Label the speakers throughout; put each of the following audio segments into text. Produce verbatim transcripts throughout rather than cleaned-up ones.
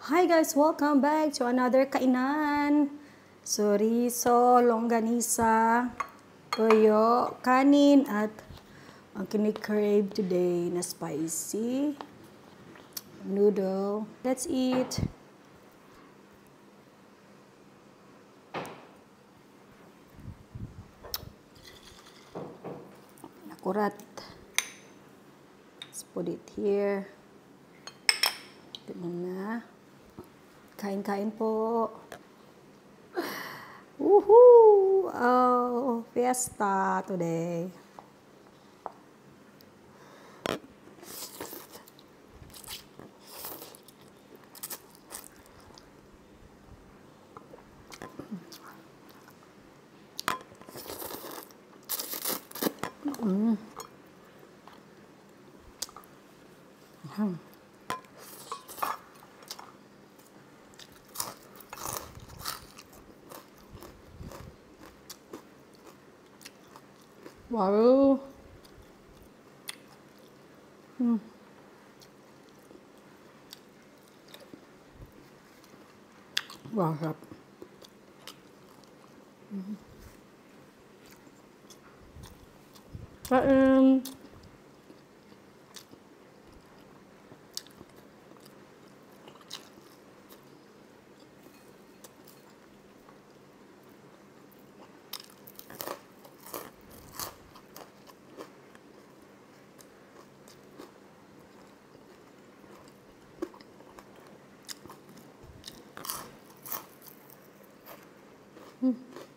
Speaker 1: Hi guys! Welcome back to another kainan. Chorizo, longganisa, toyo, kanin, at ang kinikrave today na spicy noodle. Let's eat! Nakurat. Let's put it here. Ganun na. Kain-kain po. Woohoo! Oh, fiesta today. Mm. Hmm. Wow. Hmm. Wow, sarap. Mm. Kain. Hmm.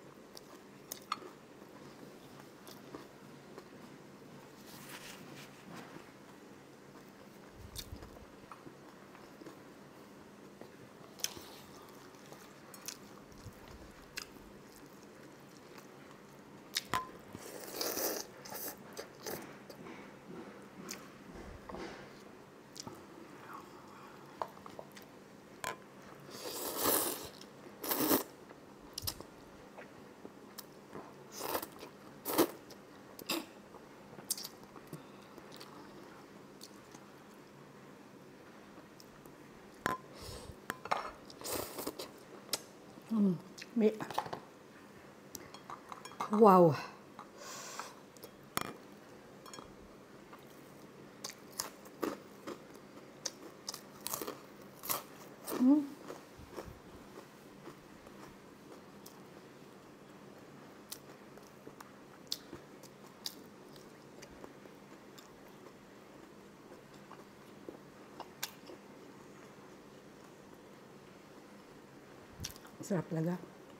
Speaker 1: Mm. Wow. Mm. Sarap talaga.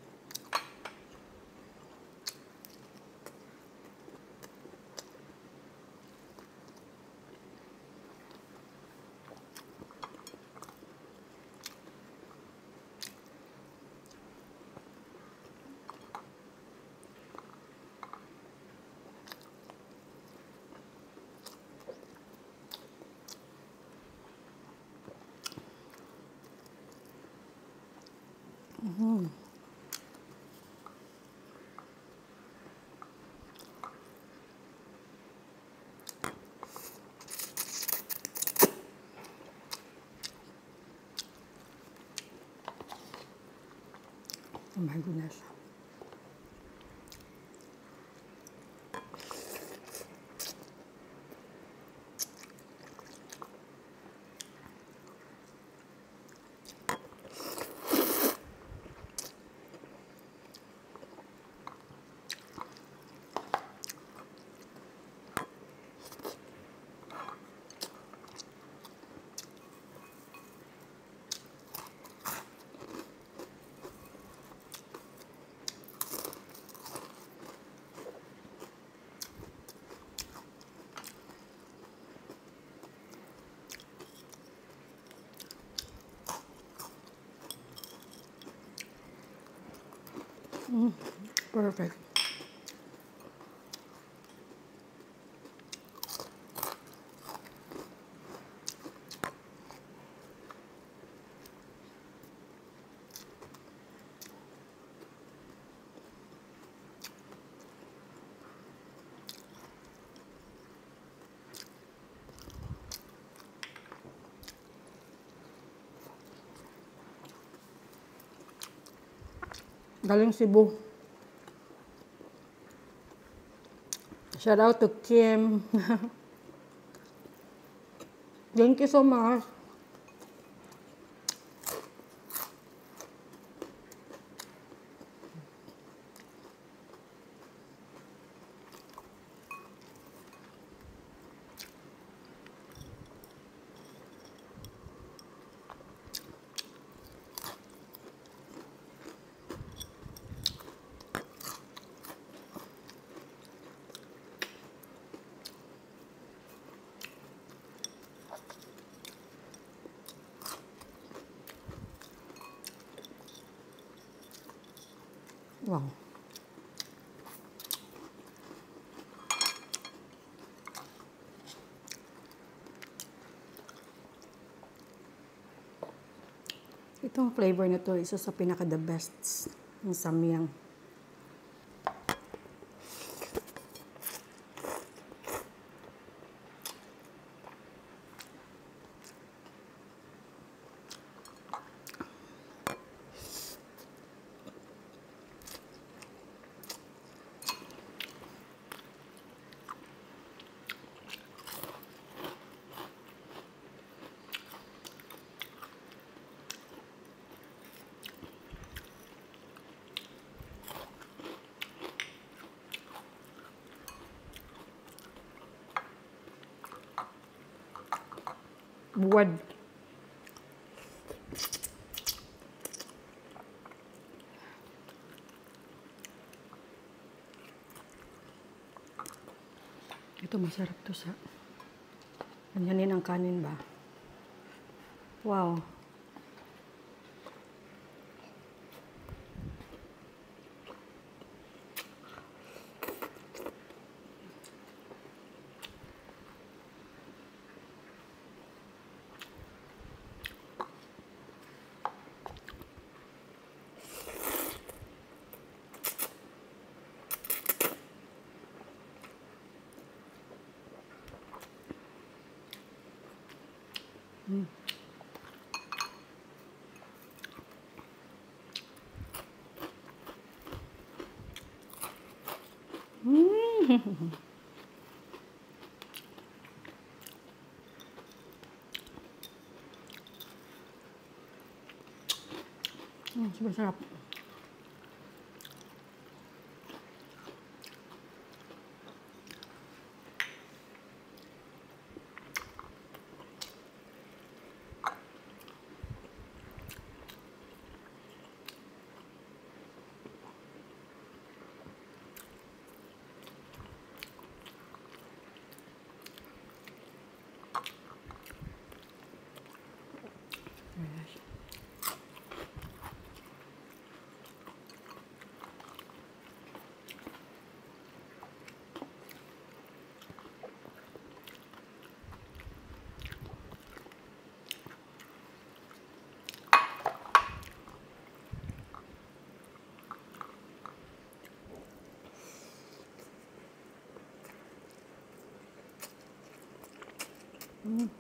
Speaker 1: Mm-hmm. Oh my goodness. Mm, perfect. Galing Cebu. Shout out to Kim. Thank you so much. Wow. Itong flavor na to, isa sa pinaka the best ng samyang. Buwad. Ito masarap to sa ganyanin ang kanin ba? Wow. Mm. Mm. Mm, super sarap. Mm.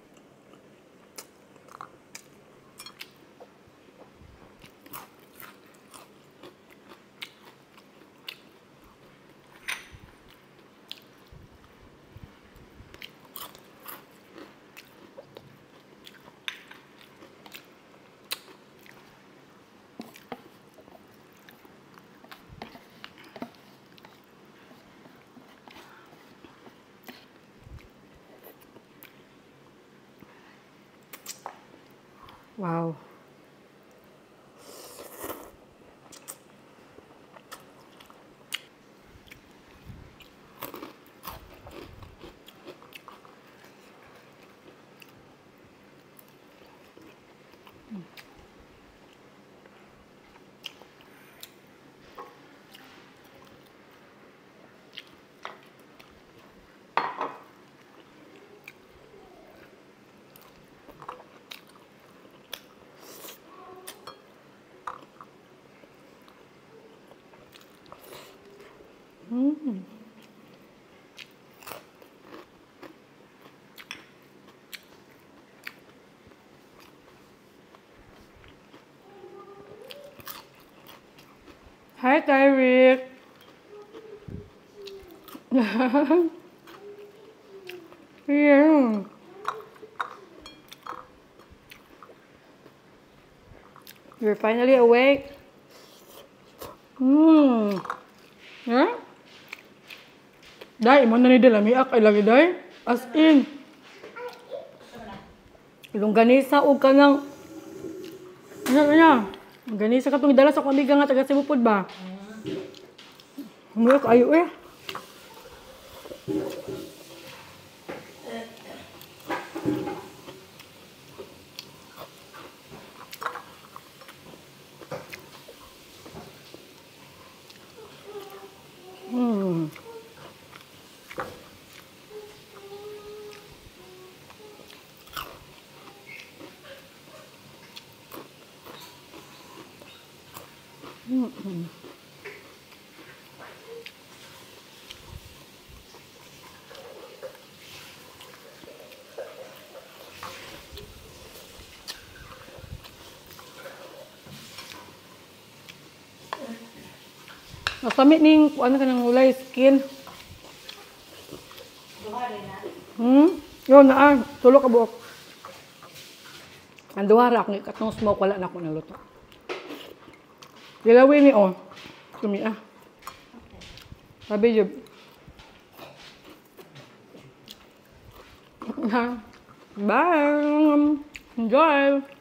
Speaker 1: Wow. Hi, Tyrick. Yeah. You're finally awake. Hmm. Yeah? Day, imo na ni Delamiak ay lagi day. As in. Longganisa o ka ng... Ano, ano? Longganisa ka itong dala sa kamiga nga taga Sibupod ba? Umuyak ayo eh. Hmm. Mm-mm. Nasamit ning ano ka nang ulay skin.
Speaker 2: Duha rin na.
Speaker 1: Hmm? Yun na ah, tulo ka buok. Ang duwara akong ikatong smoke wala na ako naluto. Gilawin ni oh. Kumi ah. Sabi jud. Bye. Enjoy.